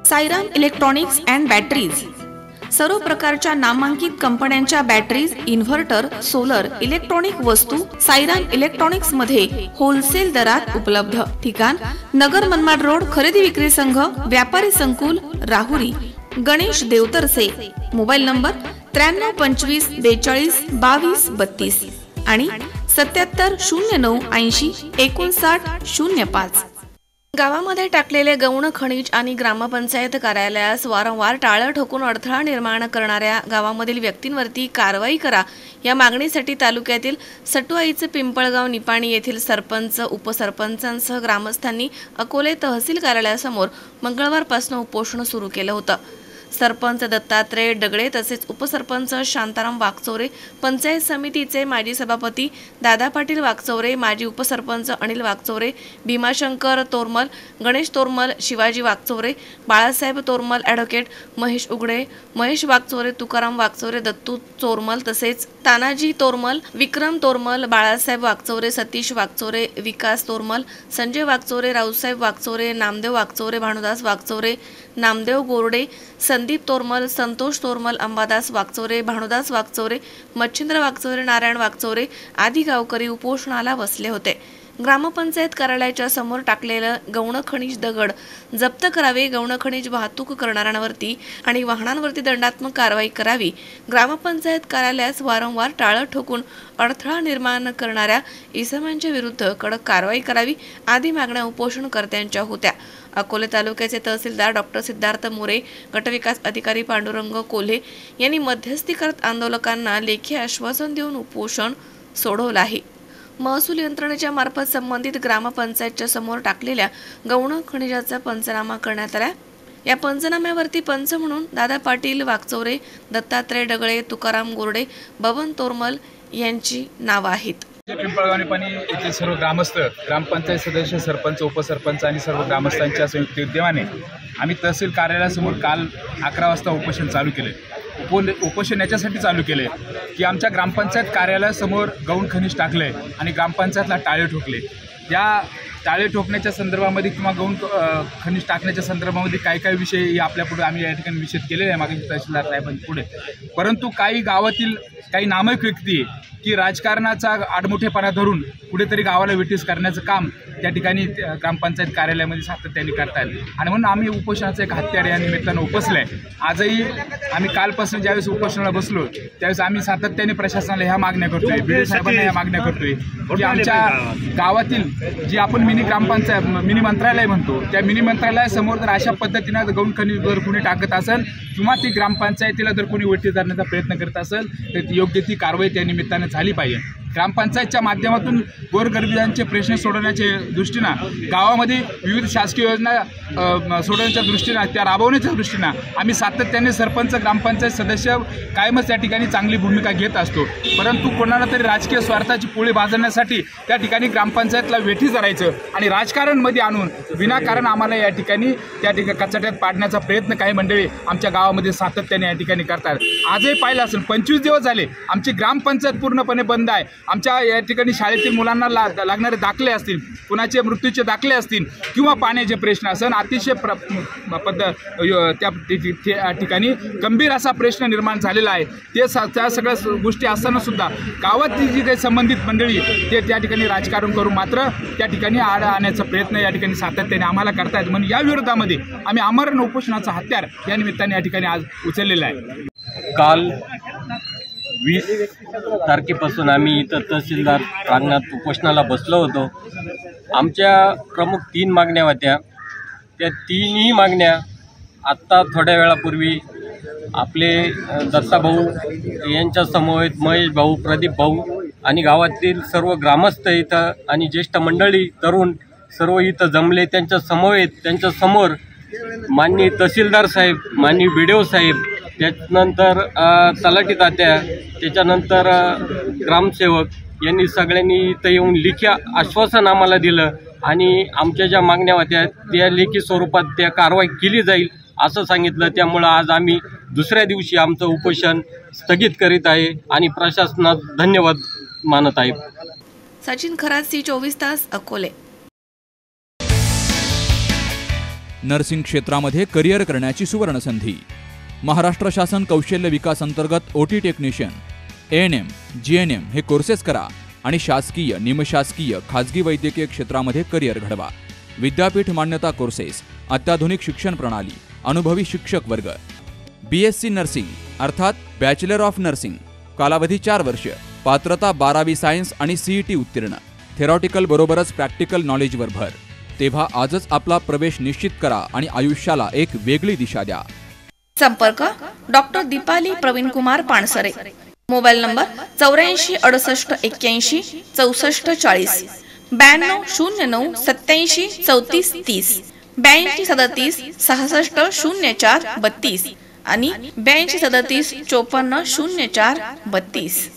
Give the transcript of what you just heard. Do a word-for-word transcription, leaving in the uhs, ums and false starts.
Sairam electronics and batteries सर्व प्रकारच्या नामांकित कंपन्यांच्या बॅटरीज, इन्व्हर्टर, सोलर, इलेक्ट्रॉनिक वस्तू साईराम इलेक्ट्रॉनिक्स मध्ये होलसेल दरात उपलब्ध। ठिकाण नगर मनमाड रोड, खरेदी विक्री संघ, व्यापारी संकुल, राहुरी। गणेश देवतरसे। मोबाईल नंबर त्र्याण्णव पंचवीस बेचाळीस बावीस बत्तीस आणि सत्याहत्तर शून्य नऊ ऐंशी एकोणसाठ शून्य पाच। गावामध्ये टाकलेले गौण खनिज आणि ग्रामपंचायत कार्यालयास वारंवार टाळं ठोकून अडथळा निर्माण करणाऱ्या गावामधील व्यक्तींवरती कारवाई करा या मागणीसाठी तालुक्यातील सटुआईचे पिंपळगाव निपाणी येथील सरपंच, उपसरपंचांसह ग्रामस्थांनी अकोले तहसील कार्यालयासमोर मंगळवारपासून उपोषण सुरू केलं होतं। सरपंच दत्तात्रय डगळे तसेच उपसरपंच शांताराम वागचौरे, पंचायत समितीचे माजी सभापती दादा पाटील वागचौरे, माजी उपसरपंच अनिल वागचौरे, भीमाशंकर तोरमल, गणेश तोरमल, शिवाजी वागचौरे, बाळासाहेब तोरमल, ॲडव्होकेट महेश उगडे, महेश वागचौरे, तुकाराम वागचौरे, दत्तू तोरमल तसेच तानाजी तोरमल, विक्रम तोरमल, बाळासाहेब वागचौरे, सतीश वागचौरे, विकास तोरमल, संजय वागचौरे, रावसाहेब वागचौरे, नामदेव वागचौरे, भानुदास वागचौरे, नामदेव गोरडे, संदीप तोरमल, संतोष तोरमल, अंबादास वागचौरे, भानुदास वागचौरे, मच्छिंद्र वागचौरे, नारायण वागचौरे आदी गावकरी उपोषणाला बसले होते। ग्रामपंचायत कार्यालयाच्या समोर टाकलेलं गौण खनिज दगड जप्त करावे, गौण खनिज वाहतूक करणाऱ्यांवरती आणि वाहनांवरती दंडात्मक कारवाई करावी, ग्रामपंचायत कार्यालयास वारंवार टाळं ठोकून अडथळा निर्माण करणाऱ्या इसमांच्या विरुद्ध कडक कारवाई करावी आदी मागण्या उपोषणकर्त्यांच्या होत्या। अकोले तालुक्याचे तहसीलदार डॉक्टर सिद्धार्थ मोरे, गटविकास अधिकारी पांडुरंग कोल्हे यांनी मध्यस्थी करत आंदोलकांना लेखी आश्वासन देऊन उपोषण सोडवलं आहे। महसूल यंत्रणेच्या मार्फत संबंधित ग्रामपंचायतच्या समोर टाकलेल्या गौण खनिजाचा पंचनामा करण्यात आला। या पंचनाम्यावरती पंच म्हणून दादा पाटील वागचौरे, दत्तात्रय डगळे, तुकाराम गोरडे, बबन तोरमल यांची नावं आहेत। पिंपळगाव निपाणी येथील सर्व ग्रामस्थ, ग्रामपंचायत सदस्य, सरपंच, उपसरपंच आणि सर्व ग्रामस्थांच्या संयुक्त विद्यमाने आम्ही तहसील कार्यालयासमोर काल अकरा वाजता उपोषण चालू केले। उपोन उपोषण याच्यासाठी चालू केले की आमच्या ग्रामपंचायत कार्यालयासमोर गौण खनिज टाकले आणि ग्रामपंचायतला टाळे ठोकले। या टाळे ठोकण्याच्या संदर्भामध्ये किंवा गौण खनिज टाकण्याच्या संदर्भामध्ये काही काही विषय आपल्यापुढे आम्ही या ठिकाणी विषद केलेले आहे मागे तहसीलदार साहेबांपुढे। परंतु काही गावातील काही नामक व्यक्ती की राजकारणाचा आडमुठेपणा धरून कुठेतरी गावाला वेठीस करण्याचं काम त्या ठिकाणी ग्रामपंचायत कार्यालयामध्ये सातत्याने करतात आणि म्हणून आम्ही उपोषणाचं एक हत्यार या निमित्तानं उपसलं आहे। आजही आम्ही कालपासून ज्यावेळेस उपोषणाला बसलो त्यावेळेस आम्ही सातत्याने प्रशासनाला ह्या मागण्या करतोय, बीडीओ साहेबांना ह्या मागण्या करतोय की आमच्या गावातील जी आपण मिनी ग्रामपंचायत मिनी मंत्रालय म्हणतो त्या मिनी मंत्रालयासमोर जर अशा पद्धतीनं गौण खनिज जर कोणी टाकत असेल किंवा ती ग्रामपंचायतीला जर कोणी वेठीस धरण्याचा प्रयत्न करत असेल तर योग्य ती कारवाई त्या निमित्तानं झाली पाहिजे। ग्रामपंचायतच्या माध्यमातून गोरगरिबांचे प्रश्न सोडवण्याच्या दृष्टीनं गावामध्ये विविध शासकीय योजना सोडवण्याच्या दृष्टीनं त्या राबवण्याच्या दृष्टीनं आम्ही सातत्याने सरपंच, ग्रामपंचायत सदस्य कायमच त्या ठिकाणी चांगली भूमिका घेत असतो। परंतु कोणाला तरी राजकीय स्वार्थाची पोळी भाजण्यासाठी त्या ठिकाणी ग्रामपंचायतला वेठी धरायचं आणि राजकारणमध्ये आणून विनाकारण आम्हाला या ठिकाणी त्या ठिकाणी कचाट्यात पाडण्याचा प्रयत्न काही मंडळी आमच्या गावामध्ये सातत्याने या ठिकाणी करतात। आजही पाहिलं असेल पंचवीस दिवस झाले आमची ग्रामपंचायत पूर्णपणे बंद आहे। आमच्या या ठिकाणी शाळेतील मुलांना ला लागणारे दाखले असतील, कुणाचे मृत्यूचे दाखले असतील किंवा पाण्याचे प्रश्न असेल अतिशय प्र पद्ध त्या ठिकाणी गंभीर असा प्रश्न निर्माण झालेला आहे। ते त्या सगळ्या गोष्टी असताना सुद्धा गावातली जी काही संबंधित मंडळी ते त्या ठिकाणी राजकारण करून मात्र त्या ठिकाणी आड आणण्याचा प्रयत्न या ठिकाणी सातत्याने आम्हाला करतायत। म्हणून या विरोधामध्ये आम्ही आमरण उपोषणाचा हत्यार या निमित्ताने या ठिकाणी आज उचललेला आहे। काल वीस तारखेपासून आम्ही इथं तहसीलदार प्रांगणात उपोषणाला बसलो होतो। आमच्या प्रमुख तीन मागण्या होत्या। त्या तीनही मागण्या आत्ता थोड्या वेळापूर्वी आपले दत्ताभाऊ यांच्या समवेत महेश भाऊ, प्रदीप भाऊ आणि गावातील सर्व ग्रामस्थ इथं आणि ज्येष्ठ मंडळी, तरुण सर्व इथं जमले। त्यांच्या समवेत त्यांच्या समोर माननीय तहसीलदार साहेब, माननीय बीडीओ साहेब, त्यानंतर तलाठी तात्या, त्याच्यानंतर ग्रामसेवक यांनी सगळ्यांनी इथं येऊन लेखी आश्वासन आम्हाला दिलं आणि आमच्या ज्या मागण्या होत्या त्या लेखी स्वरूपात त्या कारवाई केली जाईल असं सांगितलं। त्यामुळं आज आम्ही दुसऱ्या दिवशी आमचं उपोषण स्थगित करीत आहे आणि प्रशासनात धन्यवाद मानत आहे। सचिन खरात, सी चोवीस तास, अकोले। नर्सिंग क्षेत्रामध्ये करिअर करण्याची सुवर्णसंधी. महाराष्ट्र शासन कौशल्य विकास अंतर्गत OT technician, A N M, G N M हे कोर्सेस करा आणि शासकीय, निमशासकीय, खाजगी वैद्यकीय क्षेत्रामध्ये करिअर घडवा. विद्यापीठ मान्यता कोर्सेस, अत्याधुनिक शिक्षण प्रणाली, अनुभवी शिक्षक वर्ग. बी एस सी नर्सिंग अर्थात बॅचलर ऑफ नर्सिंग, कालावधी चार वर्ष, पात्रता बारावी सायन्स आणि सीईटी उत्तीर्ण. थेरॉटिकल बरोबरच प्रॅक्टिकल नॉलेजवर भर. तेव्हा आजच आपला प्रवेश निश्चित करा आणि आयुष्याला एक वेगळी दिशा द्या. संपर्क doctor Deepali Pravin Kumar Pansare. Mobile number चौऱ्याऐंशी अडुसष्ट एक्क्याऐंशी चौसष्ट चाळीस, ब्याण्णव शून्य नऊ सत्याऐंशी चौतीस तीस, ब्याऐंशी सदतीस सहासष्ट शून्य चार बत्तीस आणि ब्याऐंशी सदतीस चोपन्न शून्य चार बत्तीस.